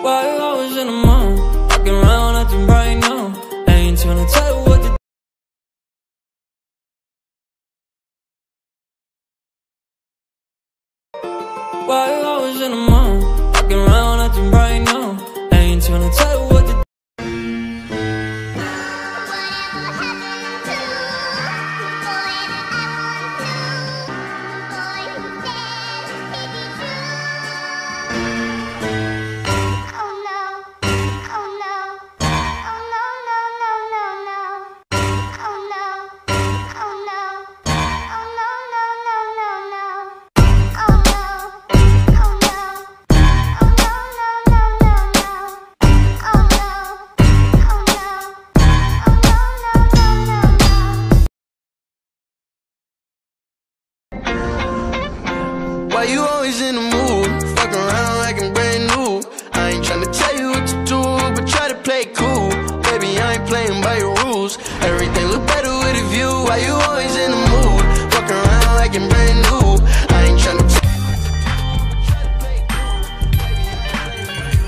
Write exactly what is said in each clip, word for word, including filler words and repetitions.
Why you always in the mood? Walking around acting right now. I ain't tryna tell you what to do. Why you always in the mood? Walking around acting right now. I ain't tryna tell you what to do. Why you always in the mood? Fuck around like I'm brand new. I ain't tryna tell you what to do, but try to play cool. Baby, I ain't playing by your rules. Everything look better with a view. Why you always in the mood? Fuck around like I'm brand new. I ain't tryna tell you what to do, but try to play cool. Baby, I ain't playing by your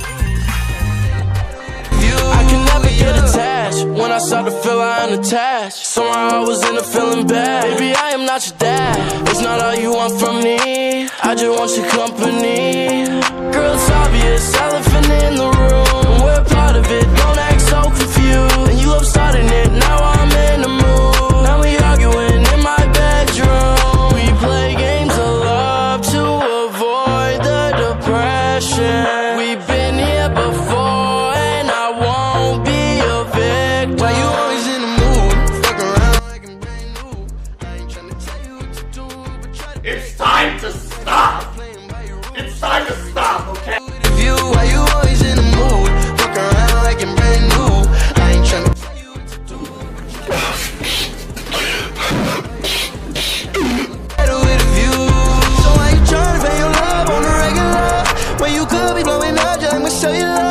rules. I can never get attached. When I start to feel I'm attached, somehow I was in a feeling bad. Baby, I am not your dad. It's not all you want from me. I just want your company. Girl, it's obvious, elephant in the room. We're part of it, don't act so confused. And you love starting it, now I'm in the mood. Now we arguing in my bedroom. We play games of love to avoid the depression. We've been here before and I won't be a victim. Why you always in the mood? Fuck around like I'm brand new. I ain't tryna tell you what to do, but try to It's time to stop! It's time to stop, okay? View, why you always in the mood? Fuck around like I'm brand new. I ain't tryna tell you what to do. Better with a view. So why you tryna pay your love on the regular when you could be blowing up just like my cellular?